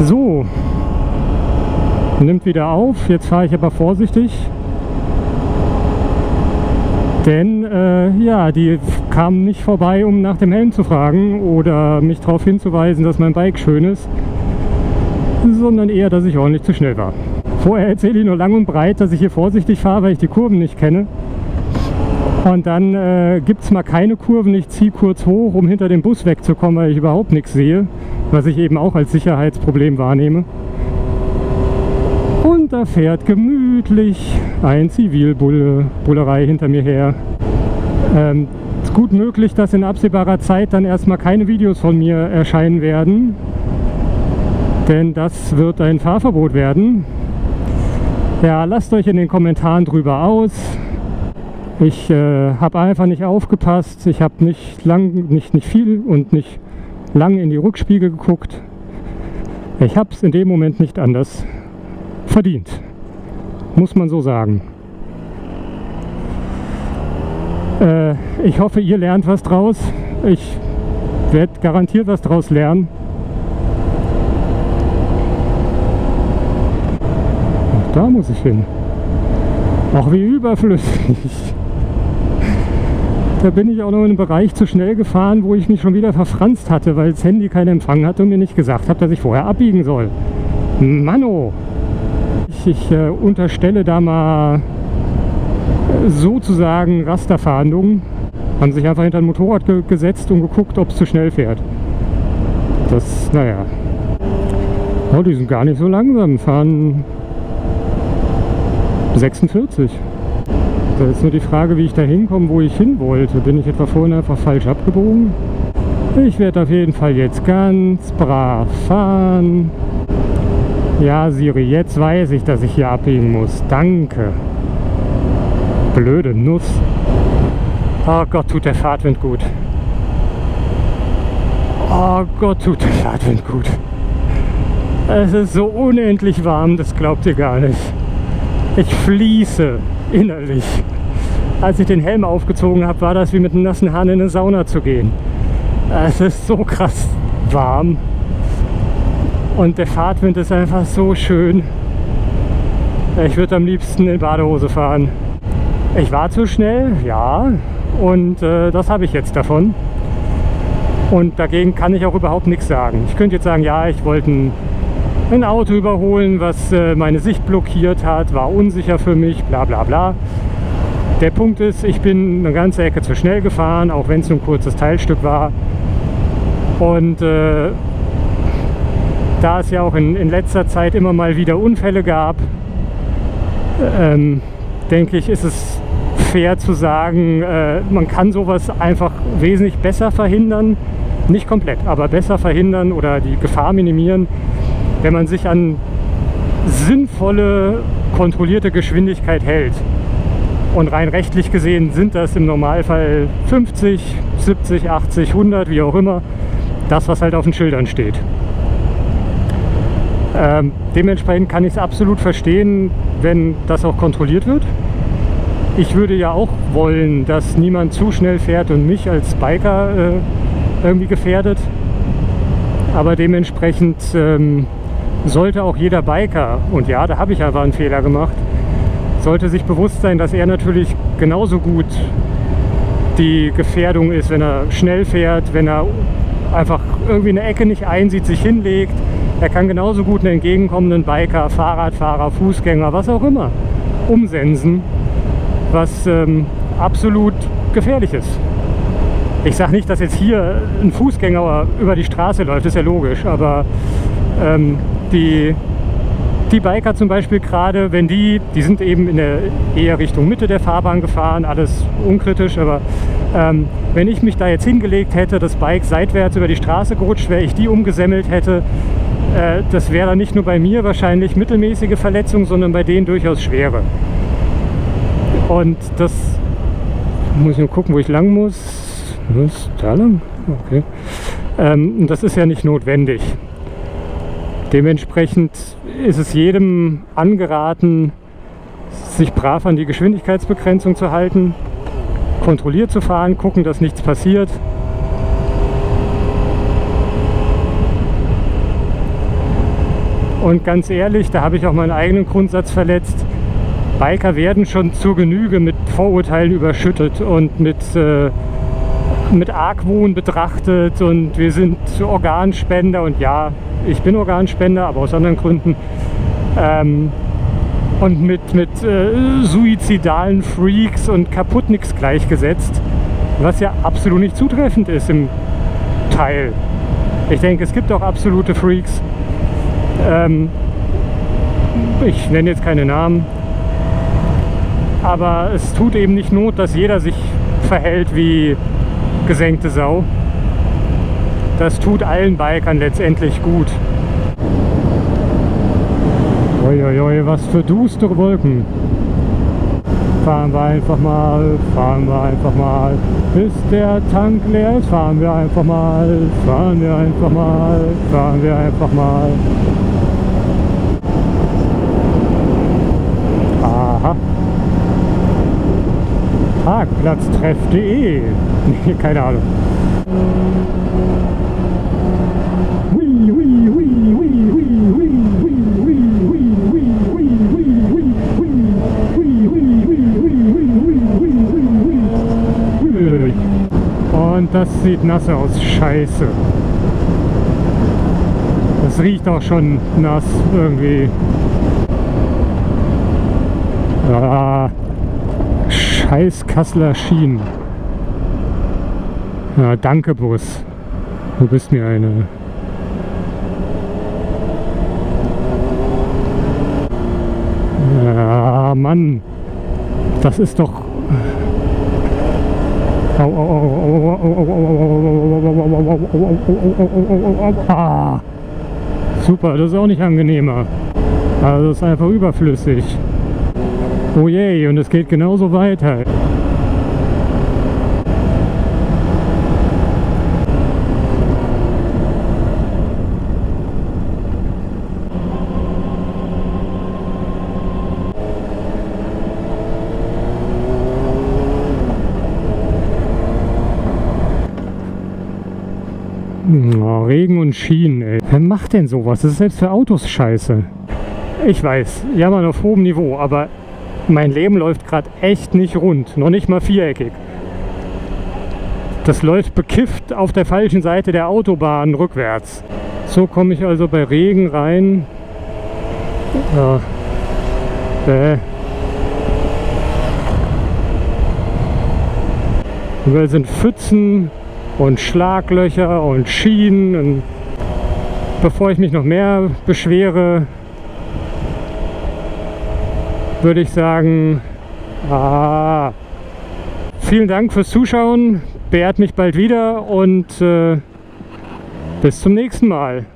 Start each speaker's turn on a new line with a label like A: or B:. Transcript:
A: So, nimmt wieder auf. Jetzt fahre ich aber vorsichtig. Denn ja, die kamen nicht vorbei, um nach dem Helm zu fragen oder mich darauf hinzuweisen, dass mein Bike schön ist, sondern eher, dass ich ordentlich zu schnell war. Vorher erzähle ich nur lang und breit, dass ich hier vorsichtig fahre, weil ich die Kurven nicht kenne. Und dann gibt es mal keine Kurven, ich ziehe kurz hoch, um hinter dem Bus wegzukommen, weil ich überhaupt nichts sehe, was ich eben auch als Sicherheitsproblem wahrnehme. Und da fährt gemütlich ein Zivilbullerei hinter mir her. Ist gut möglich, dass in absehbarer Zeit dann erstmal keine Videos von mir erscheinen werden, denn das wird ein Fahrverbot werden. Ja, lasst euch in den Kommentaren drüber aus. Ich habe einfach nicht aufgepasst. Ich habe nicht viel und nicht lang in die Rückspiegel geguckt. Ich habe es in dem Moment nicht anders verdient, muss man so sagen. Ich hoffe, ihr lernt was draus. Ich werde garantiert was draus lernen. Ach, da muss ich hin. Ach, wie überflüssig. Da bin ich auch noch in einem Bereich zu schnell gefahren, wo ich mich schon wieder verfranst hatte, weil das Handy keinen Empfang hatte und mir nicht gesagt hat, dass ich vorher abbiegen soll. Manno! Ich unterstelle da mal sozusagen Rasterfahndung. Haben sich einfach hinter ein Motorrad gesetzt und geguckt, ob es zu schnell fährt. Das, naja. Oh, die sind gar nicht so langsam. Fahren 46. Da ist nur die Frage, wie ich da hinkomme, wo ich hin wollte. Bin ich etwa vorhin einfach falsch abgebogen? Ich werde auf jeden Fall jetzt ganz brav fahren. Ja, Siri, jetzt weiß ich, dass ich hier abbiegen muss. Danke. Blöde Nuss. Oh Gott, tut der Fahrtwind gut. Oh Gott, tut der Fahrtwind gut. Es ist so unendlich warm, das glaubt ihr gar nicht. Ich fließe innerlich. Als ich den Helm aufgezogen habe, war das wie mit einem nassen Hahn in eine Sauna zu gehen. Es ist so krass warm. Und der Fahrtwind ist einfach so schön. Ich würde am liebsten in Badehose fahren. Ich war zu schnell, ja. Und das habe ich jetzt davon. Und dagegen kann ich auch überhaupt nichts sagen. Ich könnte jetzt sagen, ja, ich wollte ein Auto überholen, was meine Sicht blockiert hat, war unsicher für mich, bla bla bla. Der Punkt ist, ich bin eine ganze Ecke zu schnell gefahren, auch wenn es nur ein kurzes Teilstück war. Und da es ja auch in letzter Zeit immer mal wieder Unfälle gab, denke ich, ist es fair zu sagen, man kann sowas einfach wesentlich besser verhindern. Nicht komplett, aber besser verhindern oder die Gefahr minimieren, wenn man sich an sinnvolle, kontrollierte Geschwindigkeit hält. Und rein rechtlich gesehen sind das im Normalfall 50, 70, 80, 100, wie auch immer. Das, was halt auf den Schildern steht. Dementsprechend kann ich es absolut verstehen, wenn das auch kontrolliert wird. Ich würde ja auch wollen, dass niemand zu schnell fährt und mich als Biker irgendwie gefährdet. Aber dementsprechend sollte auch jeder Biker, und ja, da habe ich einfach einen Fehler gemacht, sollte sich bewusst sein, dass er natürlich genauso gut die Gefährdung ist, wenn er schnell fährt, wenn er einfach irgendwie eine Ecke nicht einsieht, sich hinlegt. Er kann genauso gut einen entgegenkommenden Biker, Fahrradfahrer, Fußgänger, was auch immer, umsensen, was absolut gefährlich ist. Ich sage nicht, dass jetzt hier ein Fußgänger über die Straße läuft, ist ja logisch, aber die Biker zum Beispiel gerade, wenn die sind eben eher Richtung Mitte der Fahrbahn gefahren, alles unkritisch, aber wenn ich mich da jetzt hingelegt hätte, das Bike seitwärts über die Straße gerutscht wäre, ich die umgesemmelt hätte, das wäre dann nicht nur bei mir wahrscheinlich mittelmäßige Verletzung, sondern bei denen durchaus schwere. Und das muss ich nur gucken, wo ich lang muss. Was? Da lang? Okay. Das ist ja nicht notwendig. Dementsprechend ist es jedem angeraten, sich brav an die Geschwindigkeitsbegrenzung zu halten, kontrolliert zu fahren, gucken, dass nichts passiert. Und ganz ehrlich, da habe ich auch meinen eigenen Grundsatz verletzt. Biker werden schon zur Genüge mit Vorurteilen überschüttet und mit Argwohn betrachtet, und wir sind Organspender, und ja, ich bin Organspender, aber aus anderen Gründen. Und mit suizidalen Freaks und Kaputtnicks gleichgesetzt, was ja absolut nicht zutreffend ist im Teil. Ich denke, es gibt auch absolute Freaks. Ich nenne jetzt keine Namen, aber es tut eben nicht Not, dass jeder sich verhält wie gesenkte Sau. Das tut allen Bikern letztendlich gut. Uiuiui, was für düstere Wolken. Fahren wir einfach mal, bis der Tank leer ist. Fahren wir einfach mal, fahren wir einfach mal. Aha. Parkplatztreff.de. Nee, keine Ahnung. Und das sieht nass aus. Scheiße. Das riecht auch schon nass irgendwie. Ah, scheiß Kasseler Schienen. Ja, danke Bus. Du bist mir eine. Ja, Mann. Das ist doch... Ah, super, das ist auch nicht angenehmer. Also das ist einfach überflüssig. Oh je, und es geht genauso weiter. Oh, Regen und Schienen, ey. Wer macht denn sowas? Das ist selbst für Autos scheiße. Ich weiß, jammern auf hohem Niveau, aber mein Leben läuft gerade echt nicht rund. Noch nicht mal viereckig. Das läuft bekifft auf der falschen Seite der Autobahn rückwärts. So komme ich also bei Regen rein. Ja. Überall sind Pfützen und Schlaglöcher und Schienen. Und bevor ich mich noch mehr beschwere, würde ich sagen, vielen Dank fürs Zuschauen, beehrt mich bald wieder und bis zum nächsten Mal.